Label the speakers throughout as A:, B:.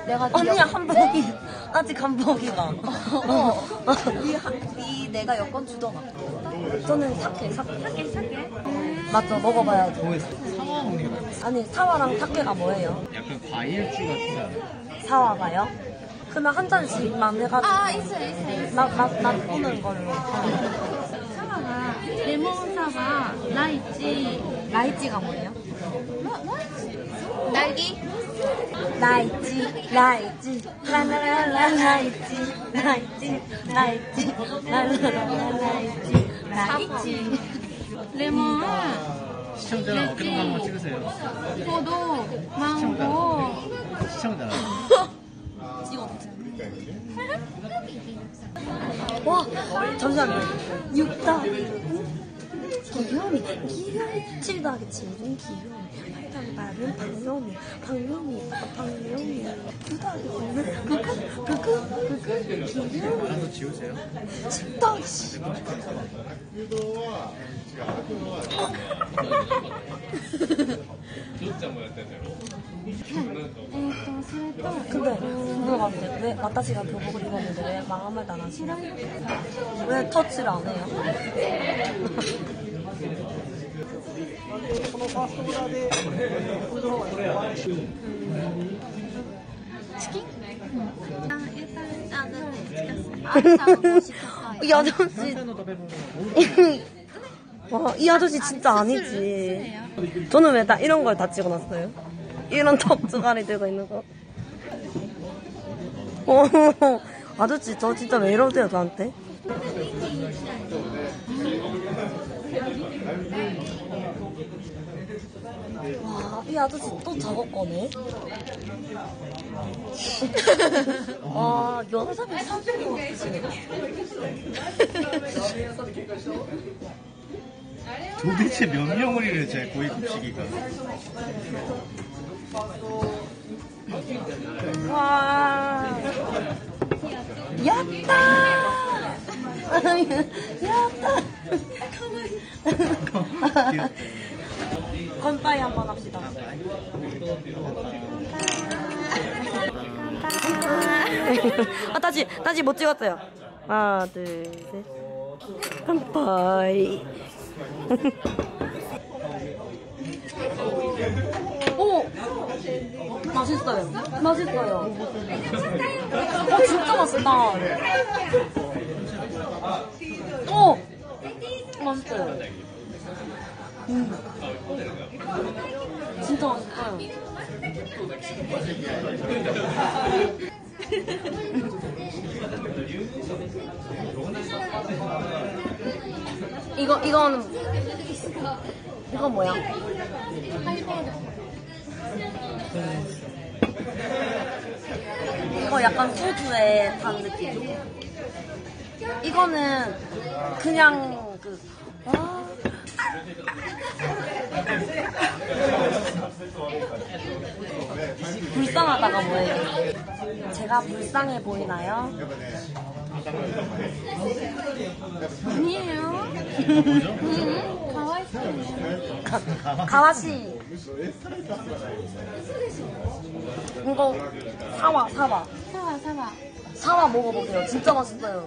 A: 내가
B: 언니 한복이 아직 한복이가.
A: 네 내가 여권 주던가.
B: 저는 사케. 맞죠? 먹어봐야죠.
C: 사과 먹는 게 맛있어.
B: 아니 사와랑 사케가 뭐예요?
C: 약간 과일주 같지 않아?
B: 사와가요? 그러면 한 잔씩만 해가지고
A: 있어요.
B: 맛보는 걸로.
D: 사과가 레몬 사과, 라이치.
B: 라이찌가 뭐예요?
A: 딸기?
B: 라이찌 라라라라 라이찌 라라라라 라이찌.
D: 레몬,
C: 시청자는 어깨 동무 한번 찍으세요.
D: 포도, 망고.
C: 시청자.
B: 와 잠시만요. 6다 귀요미 7 더하기 7은 귀요미 8 더하기 8은 방요미 9 더하기 9는 귀요미
C: 하나도 지우세요.
B: 10 더하기 10 근데 궁금한데 왜 와타시가 교복을 입었는데 왜 아무 말도 안 하시나? 왜 터치를 안 해요?
D: 치킨? 일단 나는
B: 이 아저씨 와, 이 아저씨 진짜 아니지. 저는 왜 다 이런 걸 다 찍어놨어요? 이런 턱 주가리 들고 있는 거. 아저씨 저 진짜 왜 이러세요 저한테? 와, 이 아저씨 또 저거 거네? 와, 연습이 300이 없으시네.
C: 도대체 몇 명을 이래 제 고위 급식이가.
B: 와, 야tta! 야tta! 건빠이 한번 합시다. 다시 못 찍었어요. 하나, 둘, 셋. 건빠이. 오! 맛있어요. 진짜 맛있다. 오! 맛있어요. 진짜 맛있어요. 이건 뭐야? 이거 약간 소주에 단 느낌. 이거는 그냥 불쌍하다가 뭐예요? 제가 불쌍해 보이나요?
D: 아니에요.
B: 가와시. 이거 사와. 사와 먹어보세요. 진짜 맛있어요.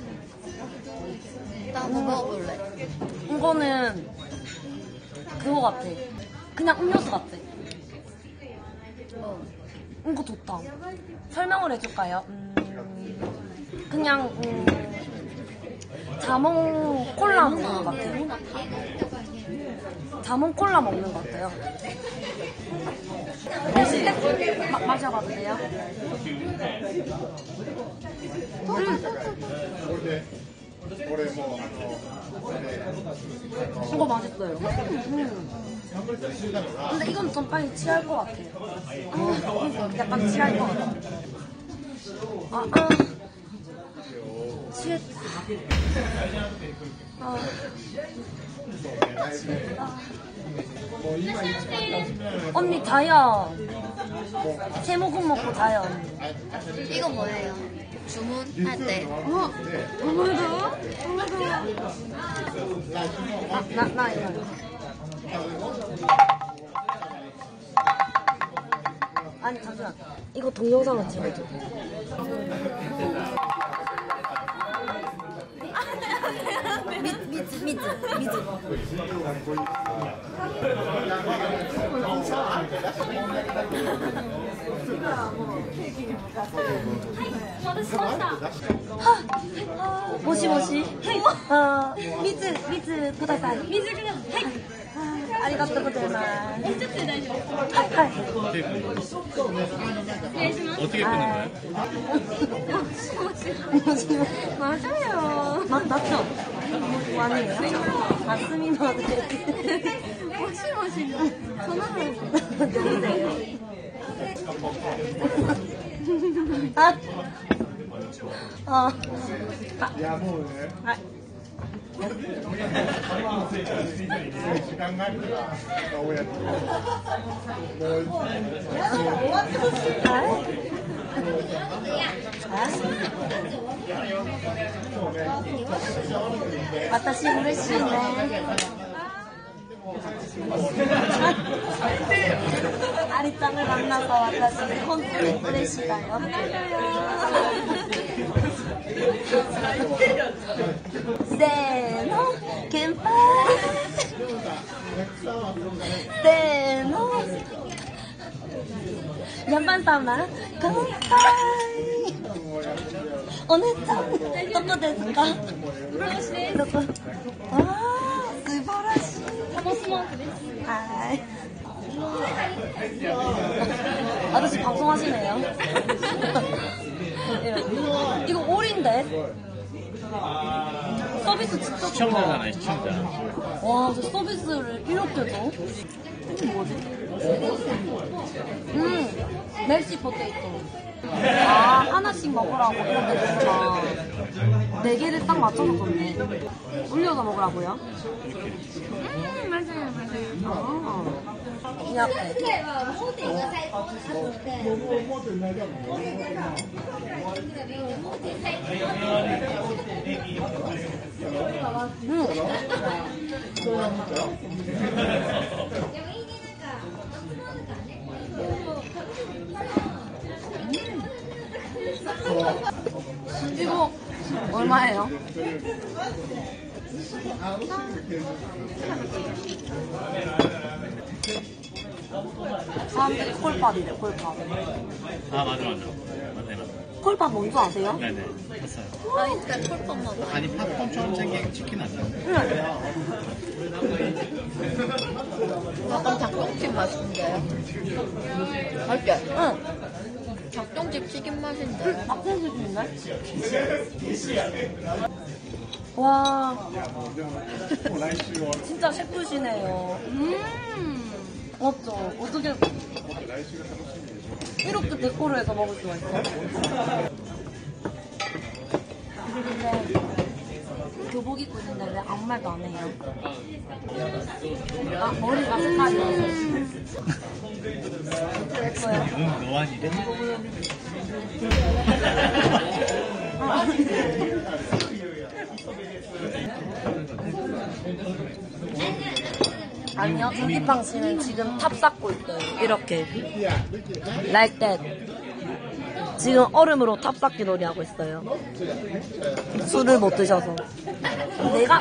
A: 나도 먹어볼래.
B: 이거는 그거 같아. 그냥 음료수 같아. 이거 좋다. 설명을 해줄까요? 그냥 자몽 콜라 먹는 것 같아요. 자몽 콜라 먹는 것 같아요. 혹시 마셔봐도 돼요? 이거 맛있어요. 근데 이건 좀 빨리 취할 것 같아요. 약간 취할 것 같아요. 취했다. 취했다. 언니 자요. 세모국 먹고 자요. 언니.
A: 이거 뭐예요? 주문할 때.
B: 나 이거. 아니 잠시만. 이거 동영상을 찍어줘. 미즈. 모시모시. 미즈 보다사이. 미즈 그냥. 아리가또 고자이마스.
C: 어떻게 끄는 거예요?
D: 맞아요.
B: 맞죠? 아니에요? 맞습니다.
D: 모시모시. 전화를.
B: 누구세요?私嬉しいね。아리짱을 만나서私本当に嬉しいだよ。せーの、乾杯。せーの。양반様、乾杯。お姉ちゃん、どこですか？どこ？ああ、素晴らしい。
D: タモスマークです。
B: はい。아저씨 방송하시네요. 이거 올인데? 서비스 진짜
C: 시청자잖아요, 시청자.
B: 와, 저 서비스를 이렇게 줘? 이게 뭐지? 멜시 포테이토. 아, 하나씩 먹으라고 이렇게 주니까 4개를 딱 맞춰서 줬네. 올려서 먹으라고요?
D: 맞아요.
B: 그냥 이거 얼마예요? 사람들이 콜밥이래, 콜밥.
C: 아, 맞아. 맞네.
B: 콜밥 뭔지 아세요?
C: 네네. 샀어요.
A: 나 이때 콜밥 먹어.
C: 아니, 팝콘처럼 생긴 치킨 아니야?
A: 약간 닭똥집 맛인데. 맛있게?
B: 응.
A: 닭똥집 튀김 맛인데.
B: 닭똥집인데? 와. 진짜 셰프시네요. 맞죠? 어떻게 이렇게 데코를 해서 먹을 수가 있어? 근데 교복 입고 있는데 왜 아무 말도 안 해요? 아, 머리가 색깔이 예뻐요.
C: 노안이래?
B: 아니요, 조기팡 씨는 지금 탑 쌓고 있어요. 이렇게. Like that. 지금 얼음으로 탑 쌓기 놀이 하고 있어요. 술을 못 드셔서. 내가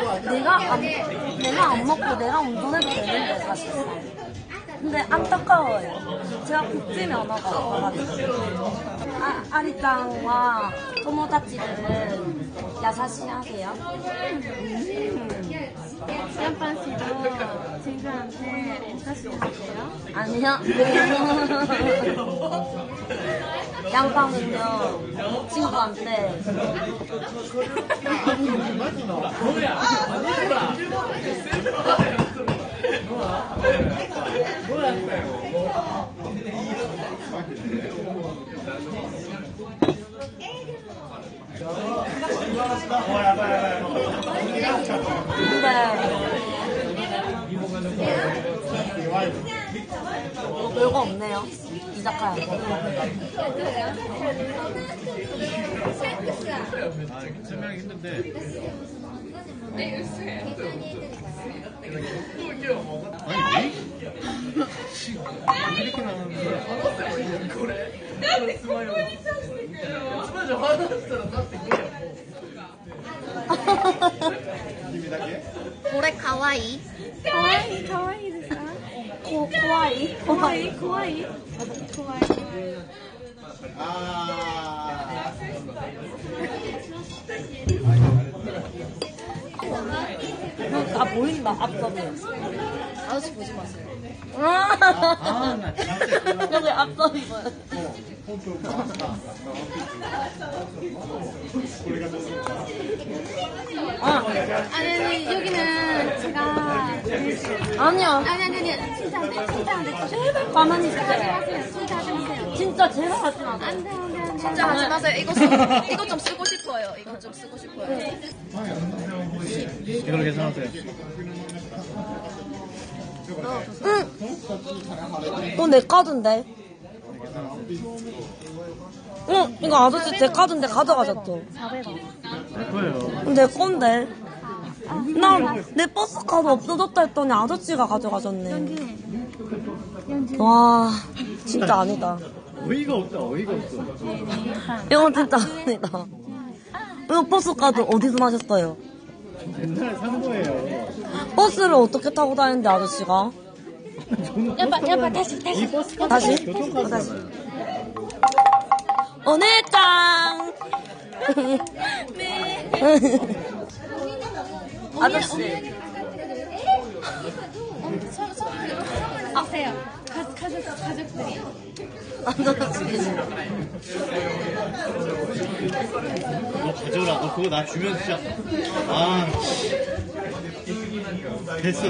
B: 안 먹고 내가 운전해도 되는데, 사실상. 근데 안타까워요. 제가 국제 면허가 없어가지고. 아리짱과 토모다치들은 야사시 하세요?
D: 양반 씨도 친구한테 사실 하세요?
B: 아니요. 양팡은요, 친구한테. 근데 별거 없네요. 이자카야.
C: 아, 이렇게 설명하기 힘든데. 아니, 왜? 이렇게 나오는데.
A: 고래 카와이.
D: かわいいかわいいですか？
B: 怖い
D: 怖い怖い怖い。
C: 아.
B: 다 보인다, 앞서면.
A: 아저씨 보지 마세요.
C: 아, 나 진짜.
B: 여기 앞서이 보여.
D: 아니 여기는 제가
B: 아니야.
D: 아니 진짜 안 돼. 진짜 안 돼.
B: 제발 가만히 있어요.
D: 하세요. 진짜 하지 마세요.
B: 진짜 제발 하지 마.
D: 안 돼, 안 돼, 안 돼.
A: 진짜 하지 마세요. 이거 좀 쓰고 싶어요. 이거 좀 쓰고 싶어요.
C: 이걸로 계산하세요.
B: 응. 내 카드인데. 응, 이거 아저씨 제 카드인데 가져가셨죠?
C: 내 거예요.
B: 내 건데. 나 내 버스 카드 없어졌다 했더니 아저씨가 가져가셨네. 와, 진짜 아니다.
C: 어이가 없다, 어이가 없어.
B: 이건 진짜 아니다. 이거 버스 카드 어디서 나셨어요?
C: 옛날에 산 거예요.
B: 버스를 어떻게 타고 다니는데 아저씨가?
D: 야빠 다시.
C: 이 버스
B: 다시?
C: 교통카드.
B: 다시. 오늘짱!
D: 네.
B: 아저씨.
D: 오세요. 가족들이.
B: 아저씨.
C: 너 가져라. 너 그거 나 주면 진짜. 아. 됐어.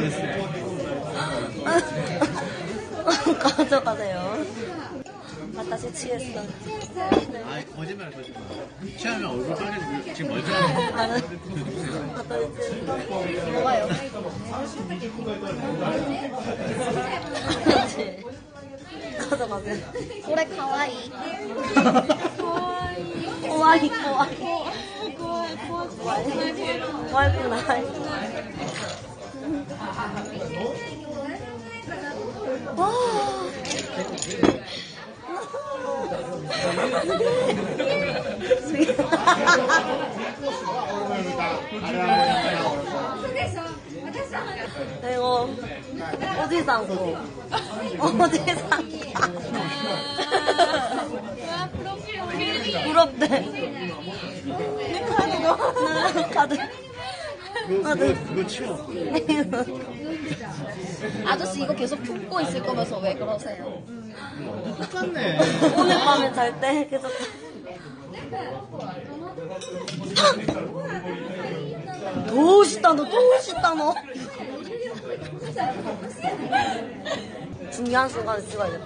B: 가져가세요. 다시 취했어.
C: 아, 거짓말. 취하면 얼굴 빨개지고 지금 멀쩡한
B: 나는
A: 뭐가요?
B: 그렇지. 가져가세요.
A: 고래 카와이.
B: 꼬아이. 와이프나. 이거 어디 산거? 어디 산? 부럽대. 카드.
C: 그거 치워.
A: 아저씨 이거 계속 품고 있을 거면서 왜 그러세요?
C: 똑같네.
B: 오늘 밤에 잘 때 계속. 도시다 너. 중요한 순간에 찍어야겠다.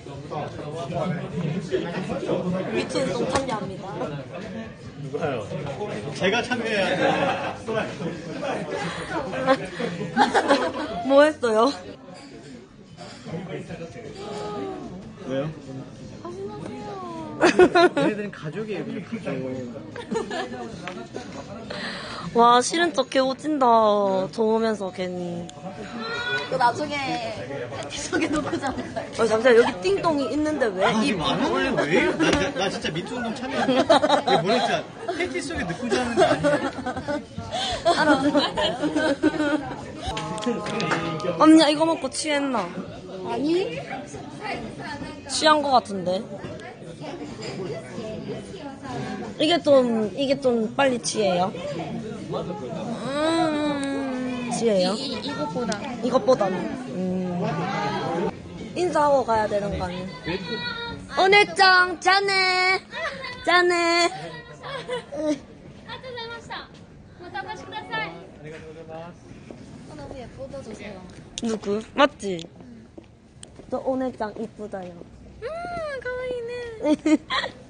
B: 미투 운동 참여합니다.
C: 누가요? 제가 참여해야 돼.
B: 뭐 했어요?
C: 왜요? 얘네들은 가족이에요, 그냥 가족.
B: 와, 싫은 척 개오진다. 좋으면서 괜히.
A: 이거 나중에 속에 놓고 자는 거예요.
B: 잠시만, 여기 띵동이 있는데 왜?
C: 아, 이거 안 하네, 왜? 나 진짜 미투 운동 참여해. 이게 뭐라 진짜 팬티 속에 넣고 자는 거 아니야?
B: 언니야, 이거 먹고 취했나?
D: 아니?
B: 취한 거 같은데. 이게 좀 빨리 취해요. 취해요? 이것보다는. 인사하고 가야 되는 거 아니야? 오늘짱, 짠해! 짠해!
D: ありがとうございました。またお越しください。
A: 너무 예쁘다 저 사람.
B: 누구? 맞지? 저 오늘짱 이쁘다요.
A: 가와이네.